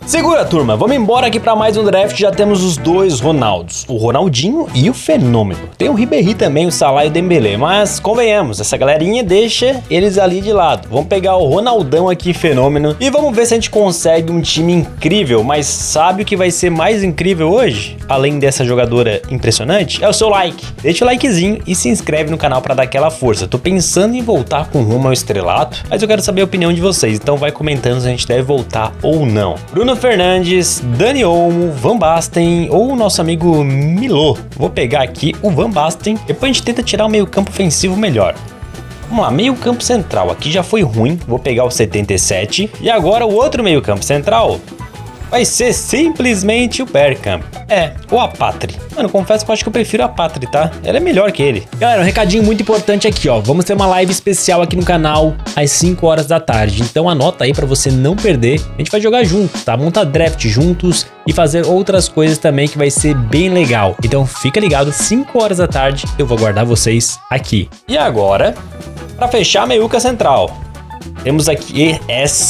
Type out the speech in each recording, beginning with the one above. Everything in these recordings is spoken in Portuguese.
Segura, turma, vamos embora aqui para mais um draft. Já temos os dois Ronaldos, o Ronaldinho e o Fenômeno. Tem o Ribéry também, o Salah e o Dembélé, mas convenhamos, essa galerinha deixa eles ali de lado. Vamos pegar o Ronaldão aqui, Fenômeno, e vamos ver se a gente consegue um time incrível. Mas sabe o que vai ser mais incrível hoje? Além dessa jogadora impressionante, é o seu like. Deixa o likezinho e se inscreve no canal para dar aquela força. Tô pensando em voltar com rumo ao estrelato, mas eu quero saber a opinião de vocês, então vai comentando se a gente deve voltar ou não. Bruno Fernandes, Dani Olmo, Van Basten ou o nosso amigo Milô. Vou pegar aqui o Van Basten, depois a gente tenta tirar o meio campo ofensivo melhor. Vamos lá, meio campo central, aqui já foi ruim, vou pegar o 77. E agora o outro meio campo central vai ser simplesmente o Bergkamp. Ou a Patri. Mano, confesso que eu acho que eu prefiro a Patri, tá? Ela é melhor que ele. Galera, um recadinho muito importante aqui, ó. Vamos ter uma live especial aqui no canal às 5 horas da tarde. Então anota aí pra você não perder. A gente vai jogar junto, tá? Montar draft juntos e fazer outras coisas também que vai ser bem legal. Então fica ligado, 5 horas da tarde eu vou aguardar vocês aqui. E agora, pra fechar a meiuca central, temos aqui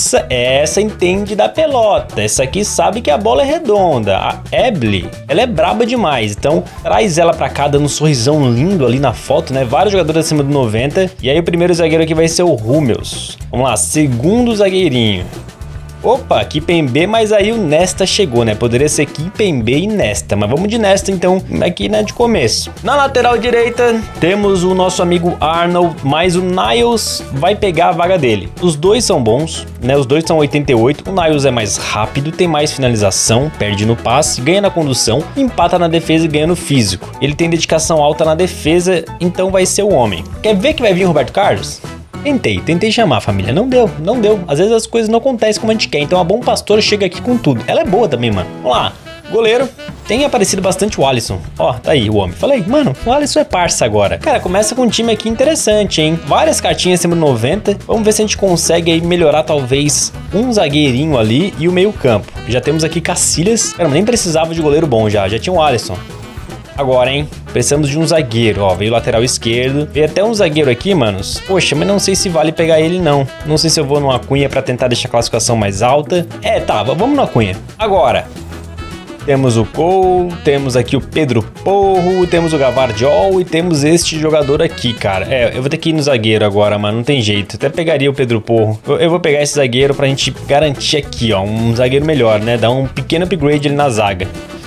essa entende da pelota. Essa aqui sabe que a bola é redonda. A Eble, ela é braba demais. Então traz ela pra cá, dando um sorrisão lindo ali na foto, né? Vários jogadores acima do 90. E aí o primeiro zagueiro aqui vai ser o Hummels. Vamos lá, segundo zagueirinho. Opa, Kimpembe, mas aí o Nesta chegou, né? Poderia ser Kimpembe e Nesta, mas vamos de Nesta então, aqui, né, de começo. Na lateral direita, temos o nosso amigo Arnold, mas o Niles vai pegar a vaga dele. Os dois são bons, né? Os dois são 88, o Niles é mais rápido, tem mais finalização, perde no passe, ganha na condução, empata na defesa e ganha no físico. Ele tem dedicação alta na defesa, então vai ser o homem. Quer ver que vai vir o Roberto Carlos? Tentei chamar, família, não deu. Às vezes as coisas não acontecem como a gente quer, então a Bom Pastor chega aqui com tudo. Ela é boa também, mano. Vamos lá, goleiro. Tem aparecido bastante o Alisson. Ó, tá aí o homem. Falei, mano, o Alisson é parça agora. Cara, começa com um time aqui interessante, hein? Várias cartinhas acima do 90. Vamos ver se a gente consegue aí melhorar talvez um zagueirinho ali e o meio campo. Já temos aqui Cacilhas. Cara, nem precisava de goleiro bom já tinha o Alisson. Agora, hein? Precisamos de um zagueiro, ó, veio o lateral esquerdo. Veio até um zagueiro aqui, manos. Poxa, mas não sei se vale pegar ele, não. Não sei se eu vou numa Cunha pra tentar deixar a classificação mais alta. Tá, vamos na Cunha. Agora, temos o Cole, temos aqui o Pedro Porro, temos o Gavardiol e temos este jogador aqui, cara. Eu vou ter que ir no zagueiro agora, mano, não tem jeito. Até pegaria o Pedro Porro. Eu vou pegar esse zagueiro pra gente garantir aqui, ó, um zagueiro melhor, né? Dar um pequeno upgrade ali na zaga.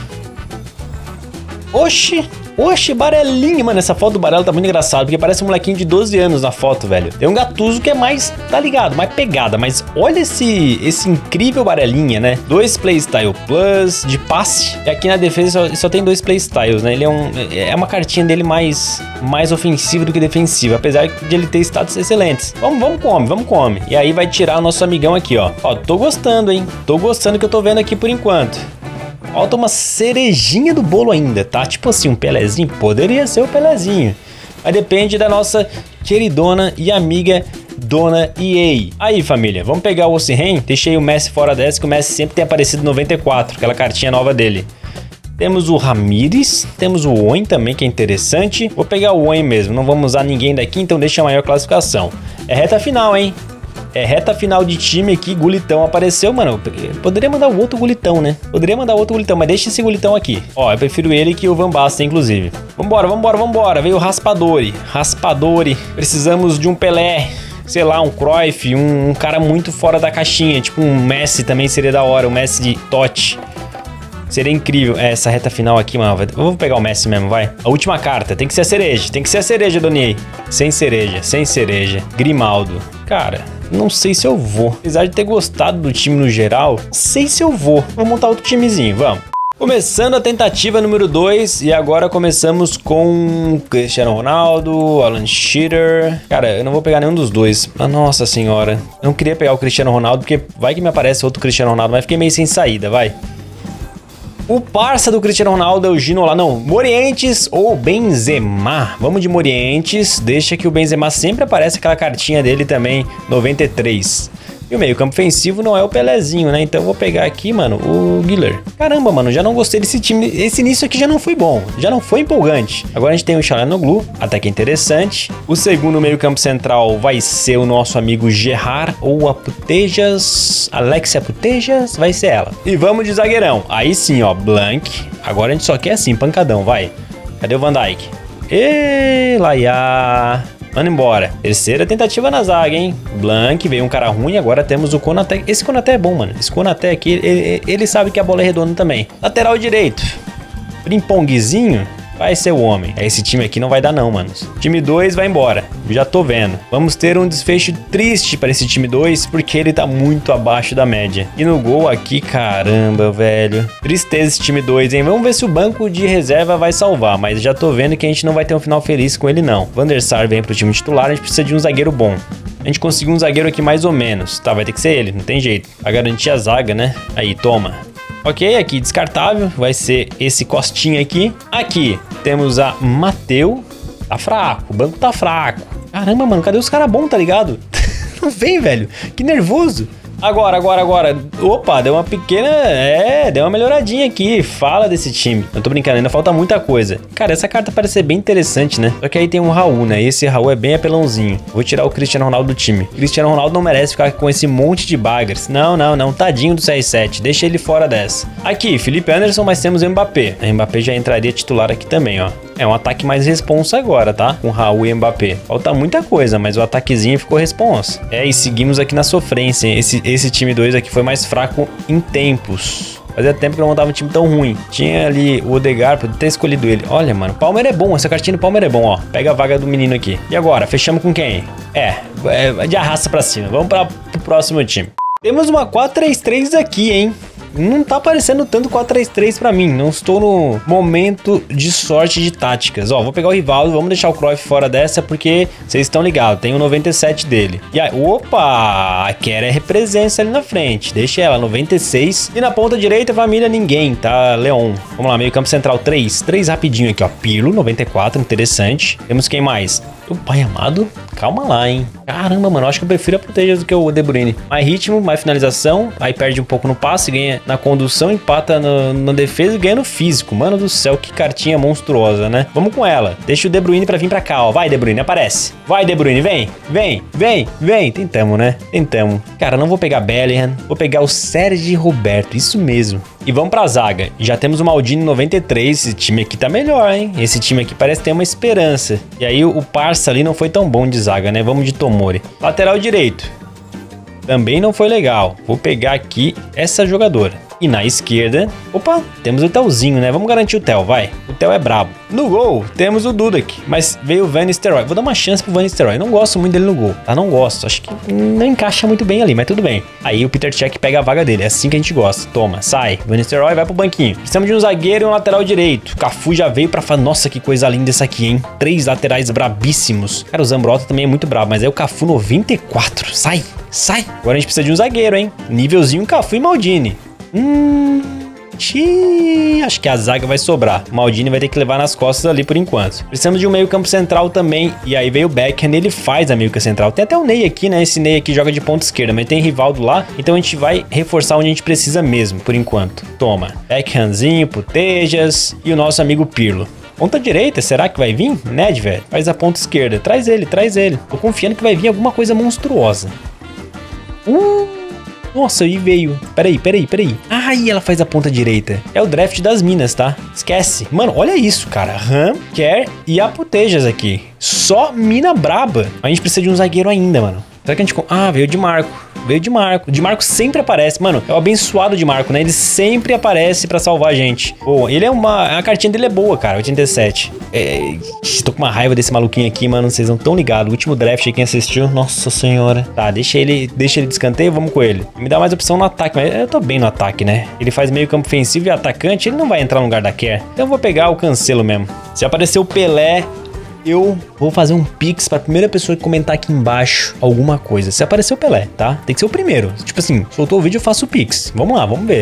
Oxi, Barelinho, mano, essa foto do Barelo tá muito engraçada, porque parece um molequinho de 12 anos na foto, velho. Tem um Gattuso que é mais, tá ligado, mais pegada, mas olha esse incrível Barelinha, né? 2 Playstyle Plus de passe, e aqui na defesa só tem 2 Playstyles, né? Ele é uma cartinha dele mais ofensiva do que defensiva, apesar de ele ter status excelentes. Vamos com homem. E aí vai tirar o nosso amigão aqui, ó. Ó, tô gostando, hein? Tô gostando que eu tô vendo aqui por enquanto. Falta uma cerejinha do bolo ainda, tá? Tipo assim, um Pelezinho, poderia ser o Pelezinho. Mas depende da nossa queridona e amiga Dona EA. Aí, família, vamos pegar o Osimhen. Deixei o Messi fora dessa, que o Messi sempre tem aparecido 94, aquela cartinha nova dele. Temos o Ramires, temos o Owen também, que é interessante. Vou pegar o Owen mesmo, não vamos usar ninguém daqui, então deixa a maior classificação. É reta final, hein? É reta final de time aqui, Gulitão apareceu, mano. Poderia mandar o outro Gulitão, né? Mas deixa esse Gulitão aqui. Ó, eu prefiro ele que o Van Basten, inclusive. Vambora. Veio o Raspadori. Precisamos de um Pelé, sei lá, um Cruyff, um cara muito fora da caixinha. Tipo um Messi também seria da hora, um Messi de Totti. Seria incrível. Essa reta final aqui, mano. Eu vou pegar o Messi mesmo, vai. A última carta. Tem que ser a cereja. Doniei. Sem cereja. Grimaldo. Cara, não sei se eu vou. Apesar de ter gostado do time no geral, não sei se eu vou. Vou montar outro timezinho, vamos. Começando a tentativa número 2 e agora começamos com Cristiano Ronaldo, Alan Shearer. Cara, eu não vou pegar nenhum dos dois. Ah, nossa senhora. Eu não queria pegar o Cristiano Ronaldo porque vai que me aparece outro Cristiano Ronaldo, mas fiquei meio sem saída, vai. O parça do Cristiano Ronaldo é o Ginola, não, Morientes ou Benzema. Vamos de Morientes, deixa que o Benzema sempre aparece aquela cartinha dele também, 93. E o meio campo ofensivo não é o Pelezinho, né? Então eu vou pegar aqui, mano, o Guiller. Caramba, mano, já não gostei desse time. Esse início aqui já não foi bom, já não foi empolgante. Agora a gente tem o Çalhanoğlu, até que interessante. O segundo meio campo central vai ser o nosso amigo Gerrard ou a Putellas, Alexia Putellas, vai ser ela. E vamos de zagueirão. Aí sim, ó, Blank. Agora a gente só quer assim, pancadão, vai. Cadê o Van Dijk? E Laia. Manda embora. Terceira tentativa na zaga, hein? Blank, veio um cara ruim, agora temos o Konaté. Esse Konaté é bom, mano. Esse Konaté aqui, ele sabe que a bola é redonda também. Lateral direito. Frimpongzinho vai ser o homem. Esse time aqui não vai dar não, mano. Time 2 vai embora. Já tô vendo. Vamos ter um desfecho triste para esse time 2, porque ele tá muito abaixo da média. E no gol aqui, caramba, velho. Tristeza esse time 2, hein? Vamos ver se o banco de reserva vai salvar, mas já tô vendo que a gente não vai ter um final feliz com ele, não. Van der Sar vem pro time titular, a gente precisa de um zagueiro bom. A gente conseguiu um zagueiro aqui mais ou menos. Tá, vai ter que ser ele, não tem jeito. Pra garantir a zaga, né? Aí, toma. Ok, aqui descartável, vai ser esse Costinha aqui. Aqui temos a Mateu. Tá fraco, o banco tá fraco. Caramba, mano, cadê os caras bons, tá ligado? Não vem, velho, que nervoso. Agora. Opa, deu uma pequena... deu uma melhoradinha aqui. Fala desse time. Não tô brincando, ainda falta muita coisa. Cara, essa carta parece ser bem interessante, né? Só que aí tem um Raul, né? Esse Raul é bem apelãozinho. Vou tirar o Cristiano Ronaldo do time. Cristiano Ronaldo não merece ficar com esse monte de baggers. Não. Tadinho do CR7. Deixa ele fora dessa. Aqui, Felipe Anderson, mas temos o Mbappé. O Mbappé já entraria titular aqui também, ó. É um ataque mais responsa agora, tá? Com Raul e Mbappé. Falta muita coisa, mas o ataquezinho ficou responsa. E seguimos aqui na sofrência. Esse time 2 aqui foi mais fraco em tempos. Fazia tempo que eu não montava um time tão ruim. Tinha ali o Odegaard, podia ter escolhido ele. Olha, mano, o Palmer é bom. Essa cartinha do Palmer é bom, ó. Pega a vaga do menino aqui. E agora, fechamos com quem? De arrasta pra cima. Vamos pro próximo time. Temos uma 4-3-3 aqui, hein? Não tá parecendo tanto 4-3-3 pra mim. Não estou no momento de sorte de táticas. Ó, vou pegar o Rivaldo. Vamos deixar o Cruyff fora dessa porque vocês estão ligados. Tem o 97 dele. E aí, opa! A Kera é presença ali na frente. Deixa ela, 96. E na ponta direita, família, ninguém, tá? Leon. Vamos lá, meio campo central, 3. 3 rapidinho aqui, ó. Pirlo, 94, interessante. Temos quem mais? O pai amado, calma lá, hein? Caramba, mano, eu acho que eu prefiro a Putellas do que o De Bruyne. Mais ritmo, mais finalização, aí perde um pouco no passe, ganha na condução, empata na defesa e ganha no físico. Mano do céu, que cartinha monstruosa, né? Vamos com ela. Deixa o De Bruyne pra vir pra cá, ó. Vai, De Bruyne, aparece. Vai, De Bruyne, vem. Tentamos, né? Tentamos. Cara, não vou pegar Bellingham, vou pegar o Sergi Roberto, isso mesmo. E vamos pra zaga. Já temos o Maldini 93. Esse time aqui tá melhor, hein? Esse time aqui parece ter uma esperança. E aí o Parça ali não foi tão bom de zaga, né? Vamos de Tomori. Lateral direito. Também não foi legal. Vou pegar aqui essa jogadora. E na esquerda, opa, temos o Telzinho, né? Vamos garantir o Tel, vai. O Tel é brabo. No gol, temos o Dudek, mas veio o Van Nistelrooy. Vou dar uma chance pro Van Nistelrooy. Não gosto muito dele no gol, tá? Não gosto. Acho que não encaixa muito bem ali, mas tudo bem. Aí o Peter Cech pega a vaga dele. É assim que a gente gosta. Toma, sai. Van Nistelrooy vai pro banquinho. Precisamos de um zagueiro e um lateral direito. O Cafu já veio pra falar, nossa, que coisa linda essa aqui, hein? 3 laterais brabíssimos. Cara, o Zambrotta também é muito brabo, mas aí o Cafu 94. Sai. Agora a gente precisa de um zagueiro, hein? Nívelzinho Cafu e Maldini. Acho que a zaga vai sobrar. O Maldini vai ter que levar nas costas ali por enquanto. Precisamos de um meio campo central também. E aí veio o Beckham, ele faz a meio campo central. Tem até o Ney aqui, né? Esse Ney aqui joga de ponta esquerda, mas tem Rivaldo lá. Então a gente vai reforçar onde a gente precisa mesmo, por enquanto. Toma. Beckhamzinho, Putellas e o nosso amigo Pirlo. Ponta direita, será que vai vir? Nedved, faz a ponta esquerda. Traz ele. Tô confiando que vai vir alguma coisa monstruosa. Nossa, e veio. Peraí. Ai, ela faz a ponta direita. É o draft das minas, tá? Esquece. Mano, olha isso, cara. Ram, Kerr e a Putellas aqui. Só mina braba. A gente precisa de um zagueiro ainda, mano. Será que a gente... Ah, veio de Marco. O de Marco sempre aparece. Mano, é o abençoado de Marco, né? Ele sempre aparece pra salvar a gente. Pô, ele é a cartinha dele é boa, cara. 87. Tô com uma raiva desse maluquinho aqui, mano. Vocês não tão ligados. O último draft aí, quem assistiu? Nossa senhora. Tá, deixa ele de escanteio, vamos com ele. Me dá mais opção no ataque, mas eu tô bem no ataque, né? Ele faz meio campo ofensivo e atacante. Ele não vai entrar no lugar da Kerr. Então eu vou pegar o Cancelo mesmo. Se aparecer o Pelé... Eu vou fazer um pix pra primeira pessoa que comentar aqui embaixo alguma coisa. Se aparecer o Pelé, tá? Tem que ser o primeiro. Tipo assim, soltou o vídeo, eu faço o pix. Vamos lá, vamos ver.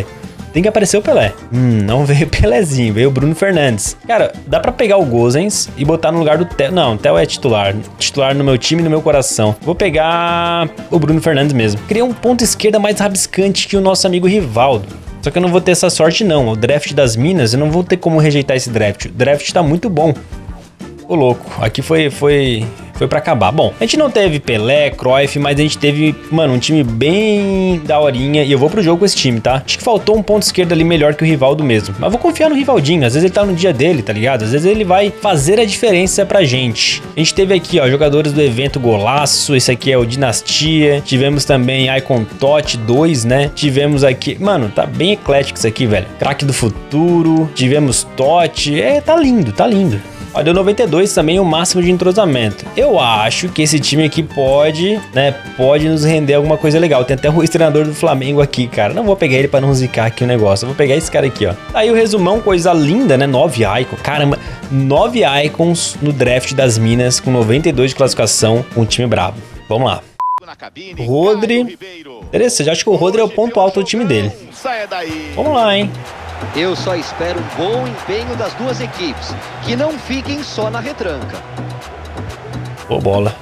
tem que aparecer o Pelé. Não veio o Pelézinho, veio o Bruno Fernandes. Cara, dá pra pegar o Gosens e botar no lugar do Theo. Não, o Theo é titular. Titular no meu time e no meu coração. Vou pegar o Bruno Fernandes mesmo. Queria um ponto esquerda mais rabiscante que o nosso amigo Rivaldo. Só que eu não vou ter essa sorte não. O draft das Minas, eu não vou ter como rejeitar esse draft. O draft tá muito bom. Ô louco, aqui foi pra acabar. Bom, a gente não teve Pelé, Cruyff, mas a gente teve, mano, um time bem daorinha. E eu vou pro jogo com esse time, tá? Acho que faltou um ponto esquerdo ali melhor que o Rivaldo mesmo. Mas vou confiar no Rivaldinho. Às vezes ele tá no dia dele, tá ligado? Às vezes ele vai fazer a diferença pra gente. A gente teve aqui, ó, jogadores do evento Golaço. Esse aqui é o Dinastia. Tivemos também Icon Totti 2, né? Tivemos aqui... Mano, tá bem eclético isso aqui, velho. Craque do futuro. Tivemos Totti. Tá lindo, tá lindo. Ó, deu 92 também, o máximo de entrosamento. Eu acho que esse time aqui pode, né, pode nos render alguma coisa legal. Tem até o treinador do Flamengo aqui, cara. Não vou pegar ele pra não zicar aqui o negócio. Eu vou pegar esse cara aqui, ó. Aí o resumão, coisa linda, né? 9 icons. Caramba, 9 icons no draft das Minas com 92 de classificação, um time brabo. Vamos lá. Rodri. Interessante, acho que o Rodri é o ponto alto do time dele. Vamos lá, hein? Eu só espero um bom empenho das duas equipes, que não fiquem só na retranca. Boa bola.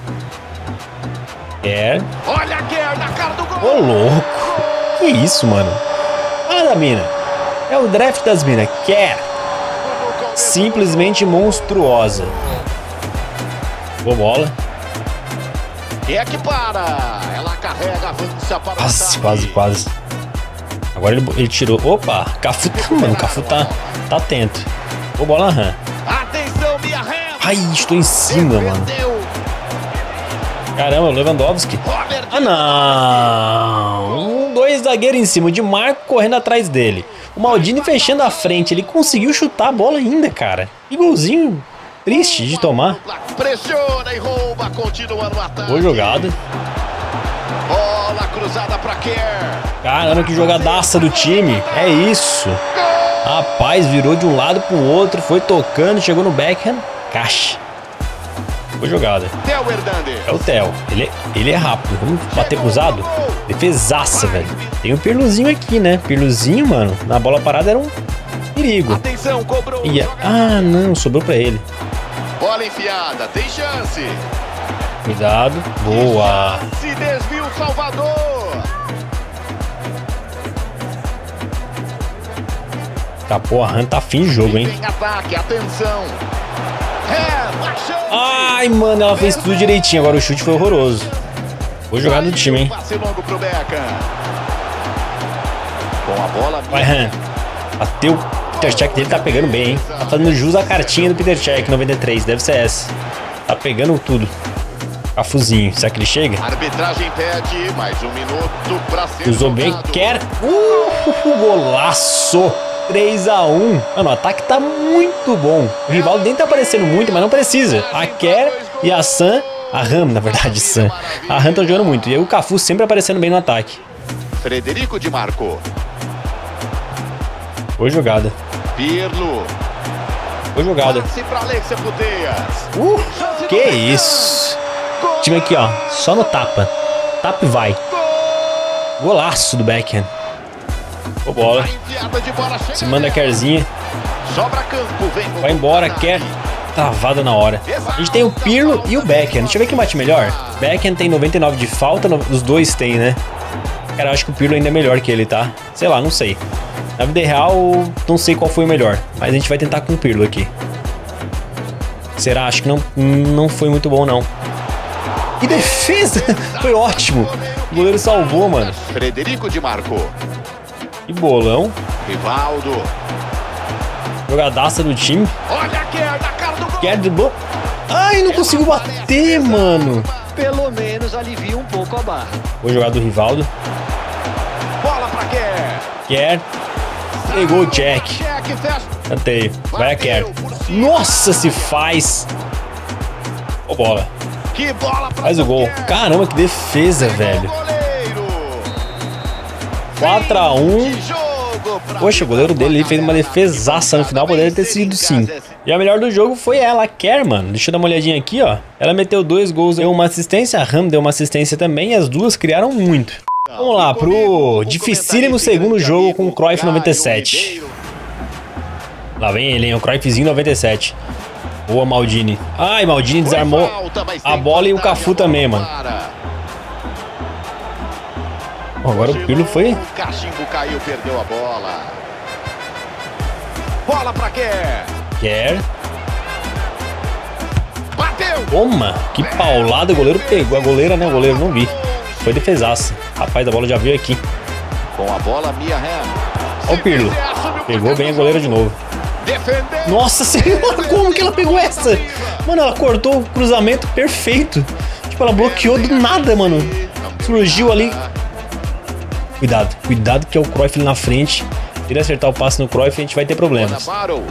Olha a Kerr na cara do gol. Ô, louco. Que isso, mano? Ah, da mina. É o draft das minas. Kerr. Simplesmente monstruosa. Boa bola. E é que para. Ela carrega, avança para o ataque. Quase. Agora ele tirou. Opa, Cafu, mano, Cafu tá atento. Ô, bola, Ram. Atenção, minha ré. Ai, estou em cima, mano. Caramba, Lewandowski. Ah, não. 2 zagueiros em cima, o Di Marco correndo atrás dele. O Maldini fechando a frente. Ele conseguiu chutar a bola ainda, cara. Que golzinho triste de tomar. Pressiona e rouba, continua no ataque. Boa jogada. Bola cruzada pra Kerr. Caramba, que jogadaça do time. É isso. Rapaz, virou de um lado pro outro, foi tocando, chegou no backhand. Caixa. Boa jogada. É o Theo. Ele é rápido. Vamos bater cruzado? Defesaça, velho. Tem um Pirluzinho aqui, né? Pirluzinho, mano, na bola parada era um perigo. Atenção, cobrou. Ah, não, sobrou pra ele. Bola enfiada, tem chance. Cuidado. Boa. Se desvia o Salvador. Tá, pô, a Ram tá fim de jogo, hein? Ataque, atenção. Ai, mano, ela fez tudo direitinho. Agora o chute foi horroroso. Boa jogada do time, hein? Vai, Ram. Bateu. O Peter Cech dele tá pegando bem, hein? Tá fazendo jus à cartinha do Peter Cech, 93. Deve ser essa. Tá pegando tudo. Cafuzinho. Será que ele chega? A arbitragem pede mais um minuto pra ser. Usou bem. Kerr. Golaço. 3-1. Mano, o ataque tá muito bom. O Rivaldo nem tá aparecendo muito, mas não precisa. A Kerr e a Sam. A Ram, na verdade, Sam. A Ram tá jogando muito. E aí o Cafu sempre aparecendo bem no ataque. Frederico Di Marco. Boa jogada. Pirlo. Boa jogada. Que isso. Time aqui, ó. Só no tapa. Tapa e vai. Golaço do backhand. Boa bola. Se manda a Kerrzinha. Vai embora, Kerr. Travada na hora. A gente tem o Pirlo e o backhand. Deixa eu ver quem bate melhor. Backhand tem 99 de falta. Os dois tem, né? Cara, eu acho que o Pirlo ainda é melhor que ele, tá? Sei lá, não sei. Na vida real, não sei qual foi o melhor. Mas a gente vai tentar com o Pirlo aqui. Será? Acho que não foi muito bom, não. Que defesa! Foi ótimo. O goleiro salvou, mano. Frederico Di Marco. Que bolão. Rivaldo. Jogadaça do time. Olha a Kerr na cara do gol. Kerr driblou. Ai, não conseguiu bater, mano. Pelo menos alivia um pouco a barra. Boa jogada do Rivaldo. Bola pra Kerr. Kerr. Pegou o Jack. Cantei. Vai a Kerr. Nossa, se faz. Ô, bola. Faz o gol. Caramba, que defesa, velho. 4-1. Poxa, o goleiro dele fez uma defesaça no final. Poderia ter sido 5. E a melhor do jogo foi ela, a Kerr, mano. Deixa eu dar uma olhadinha aqui, ó. Ela meteu 2 gols, deu uma assistência. A Ram deu uma assistência também. E as duas criaram muito. Vamos lá, pro dificílimo segundo jogo com o Cruyff 97. Lá vem ele, hein? O Cruyffzinho 97. Boa, Maldini. Ai, Maldini desarmou a bola e o Cafu também, mano. Agora o Pirlo foi... O cachimbo caiu, perdeu a bola. Bola pra Kerr. Kerr. Bateu. Toma, que paulada, o goleiro pegou. A goleira, né? O goleiro não vi. Foi defesaça. Rapaz, a bola já veio aqui. Com a bola, Mia Hamm. Olha o Pirlo. Pegou bem a goleira de novo. Nossa senhora, como que ela pegou essa? Mano, ela cortou o cruzamento perfeito. Tipo, ela bloqueou do nada, mano. Surgiu ali. Cuidado, cuidado que é o Cruyff ali na frente. Se ele acertar o passe no Cruyff, a gente vai ter problemas.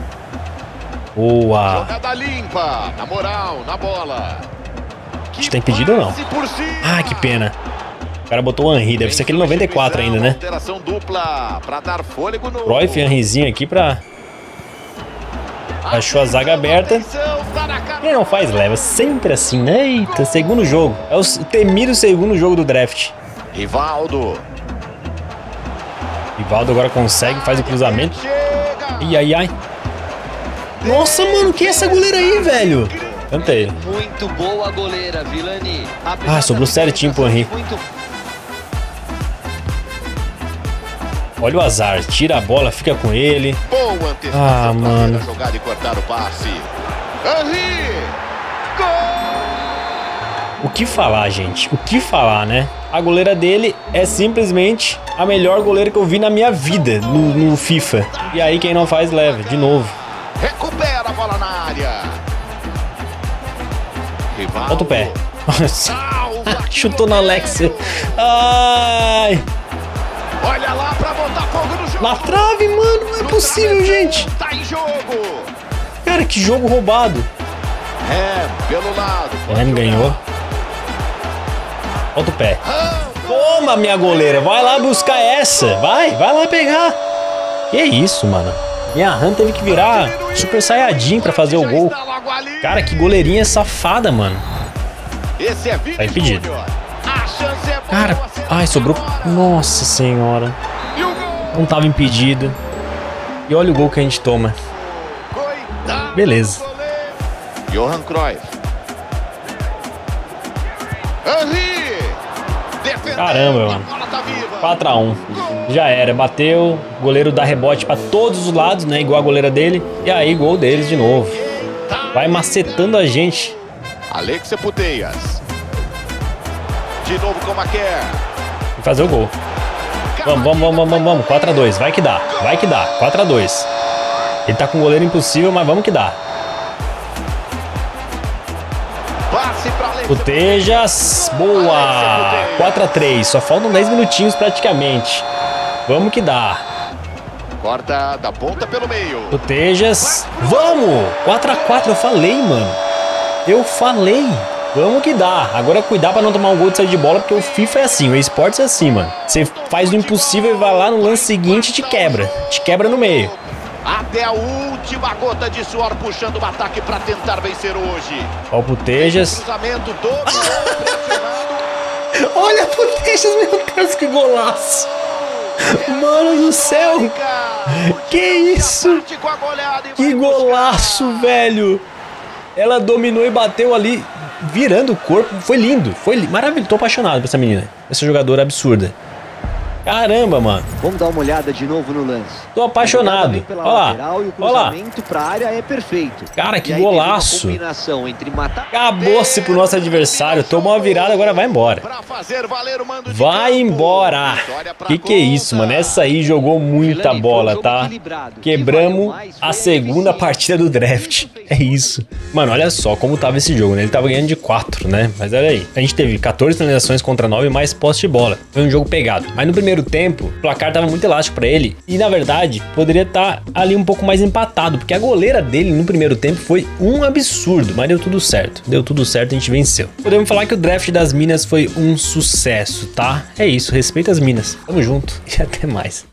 Boa. Jogada limpa, na moral, na bola. A gente tá impedido ou não? Ah, que pena. O cara botou o Henry, deve ser aquele 94 ainda, né? Cruyff e Henryzinho aqui pra... Achou a zaga aberta. Quem não faz leva, sempre assim, né? Eita, segundo jogo. É o temido segundo jogo do draft. Rivaldo. Rivaldo agora consegue, faz o cruzamento. Ai, ai. Nossa, mano, que é essa goleira aí, velho? Cantei. Muito boa goleira, Vilani. Ah, sobrou certinho pro Henry. Olha o azar, tira a bola, fica com ele. Ah, mano. O que falar, gente? O que falar, né? A goleira dele é simplesmente a melhor goleira que eu vi na minha vida no FIFA. E aí quem não faz, leva, de novo. Recupera a bola na área. Bota o pé. Chutou na Alexia. Ai. Olha lá pra botar fogo no jogo. Na trave, mano. Não é possível, gente. Tá em jogo. Cara, que jogo roubado. Pelo lado. Ganhou. Bota o pé. Toma, minha goleira. Vai lá buscar essa. Vai lá pegar. Que isso, mano. Minha Hamm teve que virar Super Saiyajin pra fazer o gol. Cara, que goleirinha safada, mano. Tá impedido. Cara, ai, sobrou. Nossa senhora. Não tava impedido. E olha o gol que a gente toma. Beleza. Johan Cruyff. Caramba, mano. 4-1. Já era, bateu. O goleiro dá rebote pra todos os lados, né? Igual a goleira dele. E aí, gol deles de novo. Vai macetando a gente. Alexia Putellas. De novo com a Kerr. E fazer o gol. Vamos. 4-2. Vai que dá. 4-2. Ele tá com um goleiro impossível, mas vamos que dá. Putellas. Boa. 4-3. Só faltam 10 minutinhos praticamente. Vamos que dá. Corta da ponta pelo meio. Putellas. Vamos. 4-4. Eu falei, mano. Vamos que dá. Agora cuidar pra não tomar um gol de saída de bola, porque o FIFA é assim, o eSports é assim, mano. Você faz o impossível e vai lá no lance seguinte e te quebra. Te quebra no meio. Até a última gota de suor puxando o ataque pra tentar vencer hoje. Olha o Putellas. Olha o Putellas, meu Deus, que golaço. Mano do céu. Que isso? Que golaço, velho. Ela dominou e bateu ali, virando o corpo. Foi lindo, maravilhoso. Tô apaixonado por essa menina, essa jogadora absurda. Caramba, mano. Vamos dar uma olhada de novo no lance. Tô apaixonado. Olha lá. Olha lá. Pra área é perfeito. Cara, que golaço. Acabou-se pro nosso adversário. Tomou uma virada, agora vai embora. Vai embora. Que é isso, mano? Essa aí jogou muita bola, tá? Quebramos a segunda partida do draft. É isso. Mano, olha só como tava esse jogo, né? Ele tava ganhando de 4, né? Mas olha aí. A gente teve 14 finalizações contra 9 mais posse de bola. Foi um jogo pegado. Mas no primeiro tempo, o placar tava muito elástico pra ele. E na verdade, poderia estar ali um pouco mais empatado, porque a goleira dele no primeiro tempo foi um absurdo. Mas deu tudo certo. Deu tudo certo, a gente venceu. Podemos falar que o draft das minas foi um sucesso, tá? É isso, respeita as minas. Tamo junto e até mais.